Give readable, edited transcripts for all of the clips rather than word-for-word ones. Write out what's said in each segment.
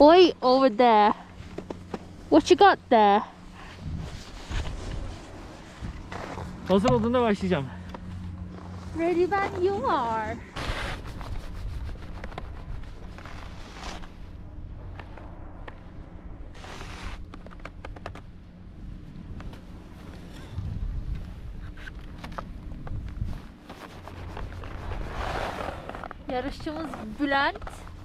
Wait over there. What you got there? Hazır olduğunda başlayacağım. Ready when you are. Yarışçımız Bülent.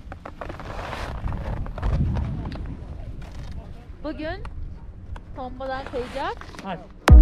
Bugün tombadan kayacak. Hadi.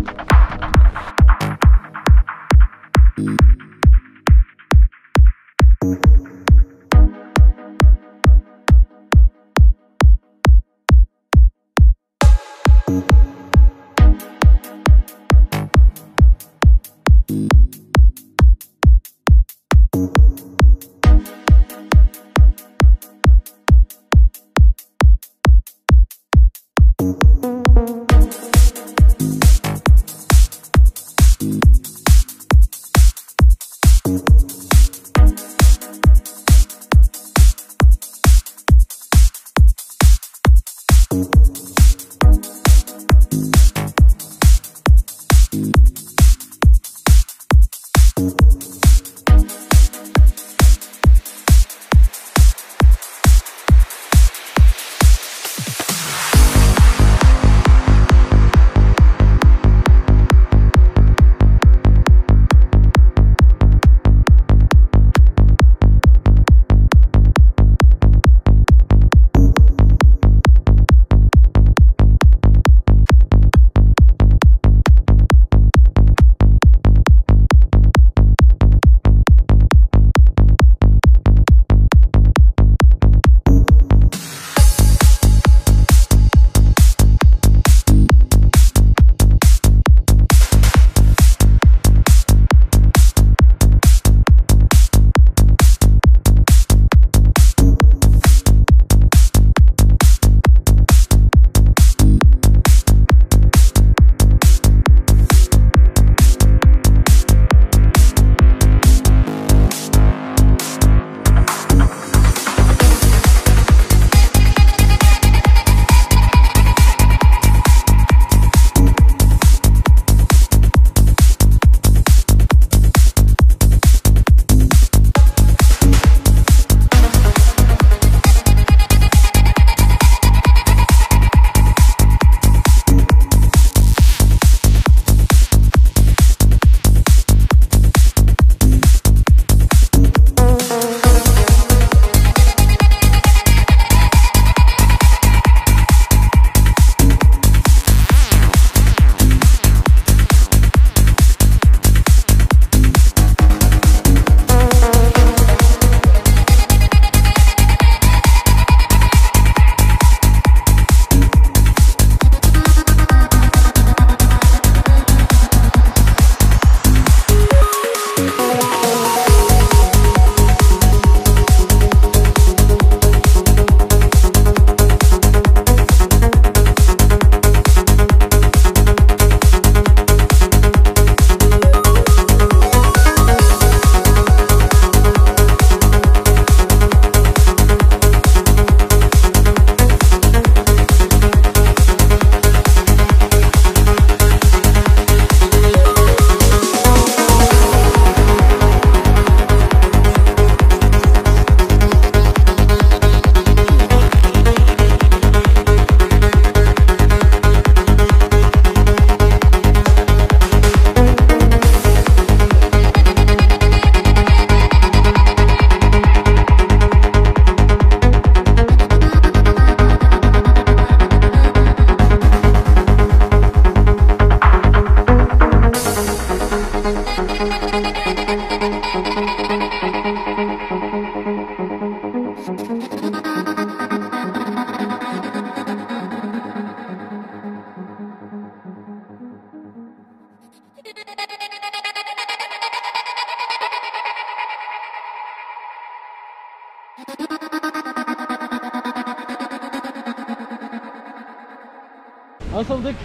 Nasıldık?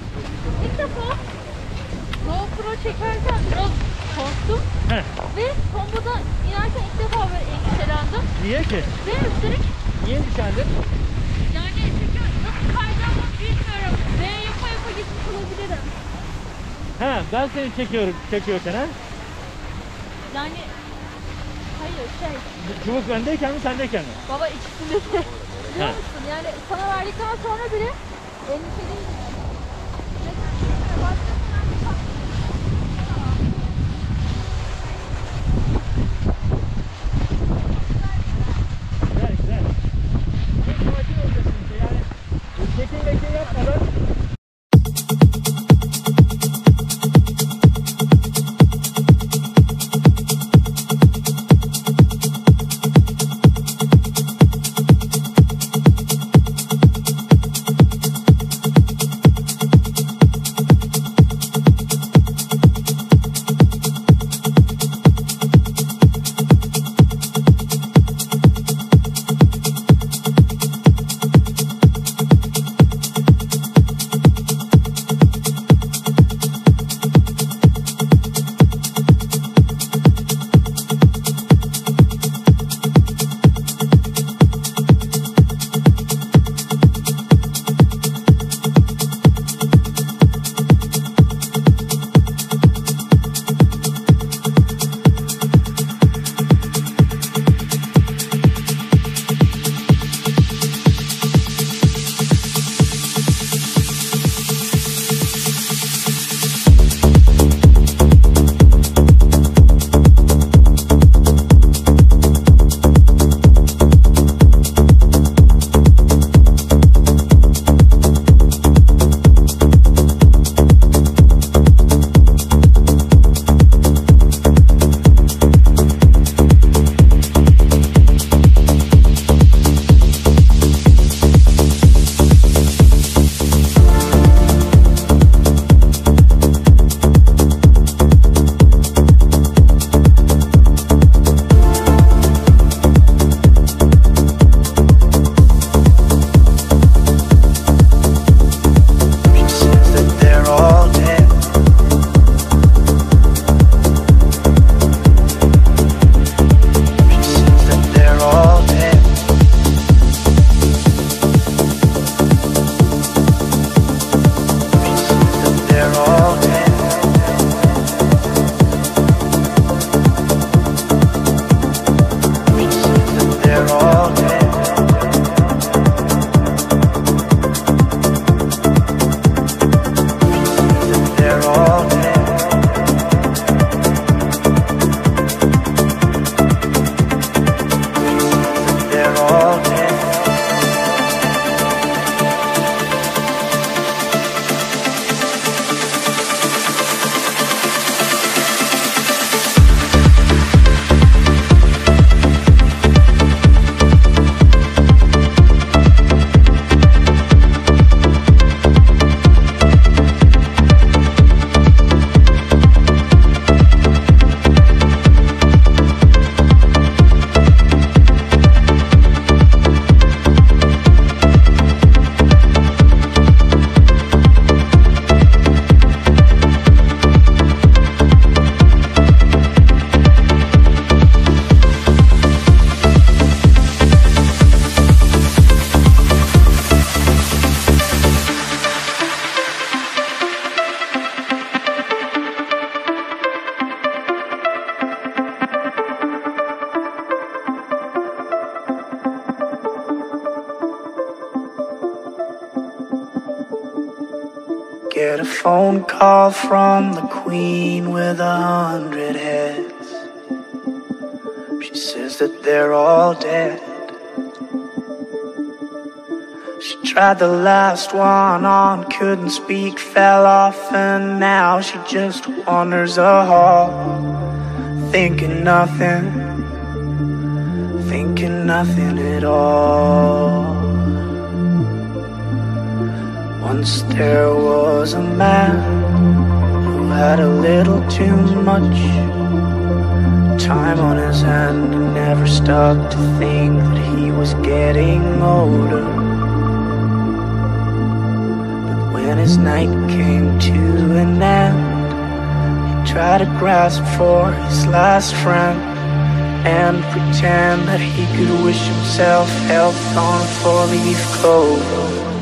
İlk defa GoPro çekerken biraz korktum. Heh. Ve komboda inerken ilk defa böyle endişelendim. Niye ki? Ve üstelik Niye endişelendin? Yani çünkü nasıl kayacağımı bilmiyorum. V yapa yapa gitmiş olabilirim. He, ben seni çekiyorken ha? Yani hayır Çubuk bendeyken mi sendeyken mi? baba ikisinde de biliyor He. musun? Yani sana verdikten sonra bile endişeliyim. Güzel güzel. Çok sakin olacaksın işte yani. Çekim yapmadan. Get a phone call from the Queen with 100 heads. She says that they're all dead. She tried the last one on, couldn't speak, fell off, and now she just wanders a hall, thinking nothing at all. Once there was a man who had a little too much time on his hand and never stopped to think that he was getting older. But when his night came to an end, he tried to grasp for his last friend, and pretend that he could wish himself health on a four-leaf clover.